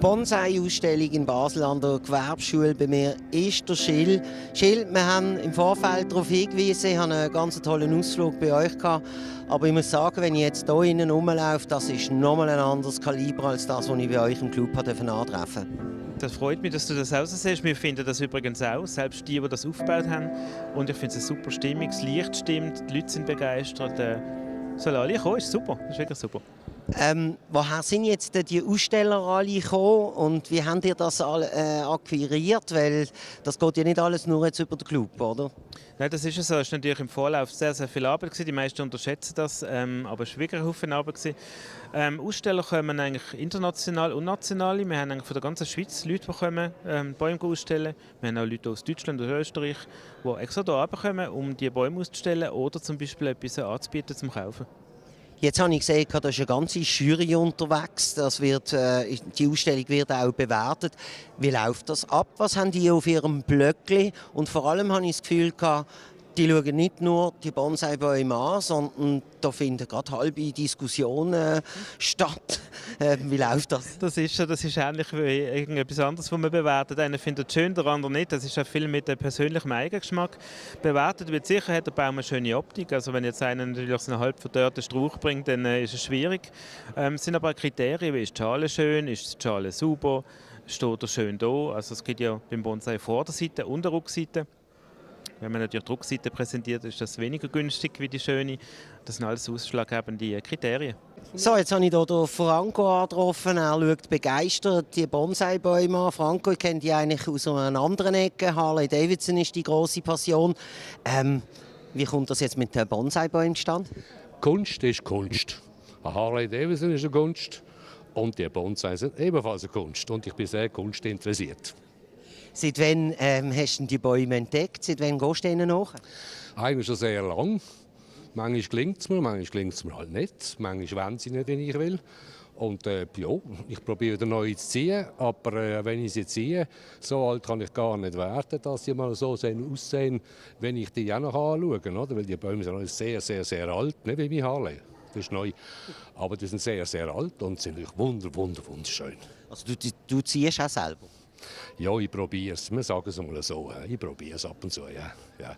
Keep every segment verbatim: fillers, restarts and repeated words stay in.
Bonsai-Ausstellung in Basel an der Gewerbeschule. Bei mir ist der Schill. Schill, wir haben im Vorfeld darauf hingewiesen, ich hatte einen ganz tollen Ausflug bei euch gehabt. Aber ich muss sagen, wenn ich jetzt hier innen rumlaufe, das ist nochmal ein anderes Kaliber als das, was ich bei euch im Club antreffen durfte. Das freut mich, dass du das auch so siehst. Wir finden das übrigens auch, selbst die, die das aufgebaut haben. Und ich finde es eine super Stimmung, das Licht stimmt, die Leute sind begeistert. Äh, sollen alle kommen, ist super, das ist wirklich super. Ähm, woher sind jetzt die Aussteller alle gekommen und wie habt ihr das alle, äh, akquiriert? Weil das geht ja nicht alles nur jetzt über den Club, oder? Nein, das ist so. Es war natürlich im Vorlauf sehr, sehr viel Arbeit gewesen. Die meisten unterschätzen das, ähm, aber es war wirklich ein Haufen Arbeit gewesen. Ähm, Aussteller kommen eigentlich international und national. Wir haben eigentlich von der ganzen Schweiz Leute, die kommen, ähm, Bäume ausstellen. Wir haben auch Leute aus Deutschland und Österreich, die extra hier kommen, um die Bäume auszustellen oder zum Beispiel etwas anzubieten zum Kaufen. Jetzt habe ich gesehen, da ist eine ganze Jury unterwegs. Das wird, äh, die Ausstellung wird auch bewertet. Wie läuft das ab? Was haben die auf ihrem Blöckli? Und vor allem habe ich das Gefühl gehabt, die schauen nicht nur die Bonsai-Bäume an, sondern da finden gerade halbe Diskussionen statt. Äh, wie läuft das? Das ist, das ist ähnlich wie irgendetwas anderes, was man bewertet. Einer findet es schön, der andere nicht. Das ist auch viel mit dem persönlichen Eigengeschmack. Bewertet wird sicher, hat der Baum eine schöne Optik. Also wenn jetzt einer natürlich so einen halb verdörrten Strauch bringt, dann äh, ist es schwierig. Ähm, es sind aber auch Kriterien, wie ist die Schale schön, ist die Schale sauber, steht er schön da. Also es gibt ja beim Bonsai Vorderseite und der Rückseite. Wenn man natürlich die Rückseite präsentiert, ist das weniger günstig wie die schöne. Das sind alles ausschlaggebende Kriterien. So, jetzt habe ich hier den Franco angetroffen. Er schaut begeistert die Bonsai-Bäume an. Franco, ich kenne die eigentlich aus einer anderen Ecke. Harley Davidson ist die grosse Passion. Ähm, wie kommt das jetzt mit den Bonsai-Bäumen zustande? Kunst ist Kunst. Eine Harley Davidson ist eine Kunst und die Bonsai sind ebenfalls eine Kunst. Und ich bin sehr kunstinteressiert. Seit wann ähm, hast du die Bäume entdeckt? Seit wann gehst du ihnen nach? Eigentlich schon sehr lang. Manchmal gelingt es mir, manchmal gelingt es mir halt nicht. Manchmal wollen sie nicht, wenn ich will. Und äh, ja, ich probiere wieder neu zu ziehen, aber äh, wenn ich sie ziehe, so alt kann ich gar nicht werden, dass sie mal so aussehen, wenn ich die auch noch anschaue. Oder? Weil die Bäume sind sehr, sehr, sehr alt, nicht wie mein Harley. Das ist neu. Aber die sind sehr, sehr alt und sind wirklich wunder, wunder, wunderschön. Also du, du ziehst auch selber? Ja, ich probiere es. Wir sagen es mal so. Ich probiere es ab und zu. Ja. Ja.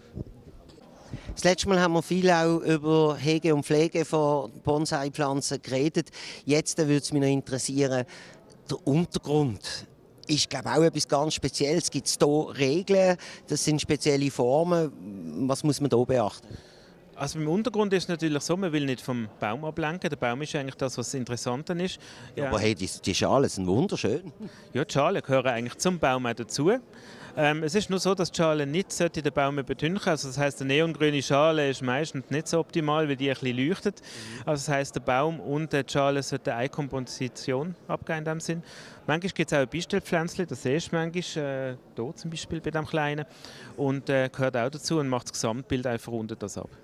Das letzte Mal haben wir viel auch über Hege und Pflege von Bonsai-Pflanzen geredet. Jetzt würde es mich noch interessieren, der Untergrund ist, glaube ich, auch etwas ganz Spezielles. Gibt es hier Regeln? Das sind spezielle Formen. Was muss man hier beachten? Also im Untergrund ist es natürlich so, man will nicht vom Baum ablenken. Der Baum ist eigentlich das, was das Interessante ist. Ja, aber hey, die, die Schalen sind wunderschön. Ja, die Schalen gehören eigentlich zum Baum auch dazu. Ähm, es ist nur so, dass die Schale nicht den Baum übertünchen. Also das heisst, eine neongrüne Schale ist meistens nicht so optimal, weil die ein bisschen leuchtet. Also das heisst, der Baum und die Schale sollten eine Komposition abgeben in dem Sinn. Manchmal gibt es auch ein Beistellpflänzchen, das siehst du manchmal, äh, hier zum Beispiel bei dem Kleinen. Und äh, gehört auch dazu und macht das Gesamtbild einfach rundet das ab.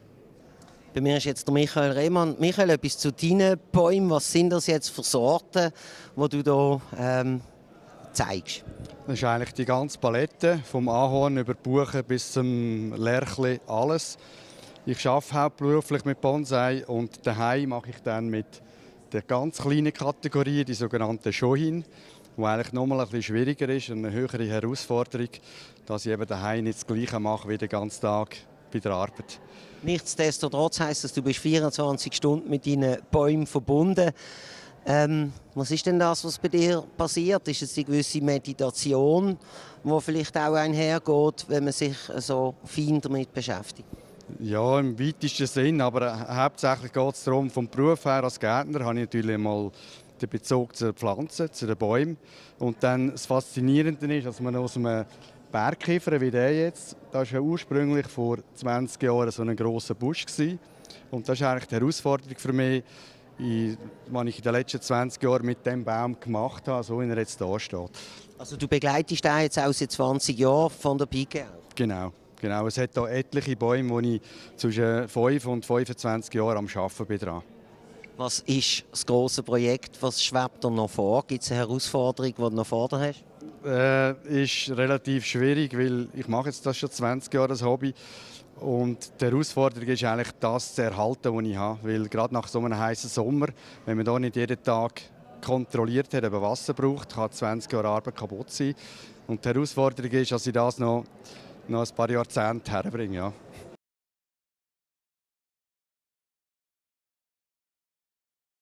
Bei mir ist jetzt der Michael Rehmann. Michael, etwas zu deinen Bäumen. Was sind das jetzt für Sorten, die du hier ähm, zeigst? Das ist eigentlich die ganze Palette, vom Ahorn über die Buche bis zum Lärchli, alles. Ich arbeite hauptberuflich mit Bonsai und daheim mache ich dann mit der ganz kleinen Kategorie, die sogenannte Shohin, die eigentlich nochmal ein bisschen schwieriger ist, eine höhere Herausforderung, dass ich eben daheim nicht das Gleiche mache wie den ganzen Tag bei der Arbeit. Nichtsdestotrotz heisst das, du bist vierundzwanzig Stunden mit deinen Bäumen verbunden. Ähm, was ist denn das, was bei dir passiert? Ist es eine gewisse Meditation, die vielleicht auch einhergeht, wenn man sich so fein damit beschäftigt? Ja, im weitesten Sinn, aber hauptsächlich geht es darum, vom Beruf her als Gärtner habe ich natürlich mal den Bezug zu den Pflanzen, zu den Bäumen. Und dann das Faszinierende ist, dass man aus einem Bergkiefer wie der jetzt, das war ja ursprünglich vor zwanzig Jahren so ein grosser Busch gewesen. Und das ist eigentlich die Herausforderung für mich, was ich in den letzten zwanzig Jahren mit diesem Baum gemacht habe, so wie er jetzt hier steht. Also du begleitest den jetzt auch seit zwanzig Jahren von der Pike auf? Genau, genau. Es hat hier etliche Bäume, wo ich zwischen fünf und fünfundzwanzig Jahren am Arbeiten bin dran. Was ist das grosse Projekt? Was schwebt dir noch vor? Gibt es eine Herausforderung, die du noch vor dir hast? Äh, ist relativ schwierig, weil ich mache jetzt das schon zwanzig Jahre als Hobby. Und die Herausforderung ist eigentlich, das zu erhalten, was ich habe. Weil gerade nach so einem heißen Sommer, wenn man hier nicht jeden Tag kontrolliert hat, eben Wasser braucht, kann zwanzig Jahre Arbeit kaputt sein. Und die Herausforderung ist, dass ich das noch, noch ein paar Jahrzehnte herbringe. Ja.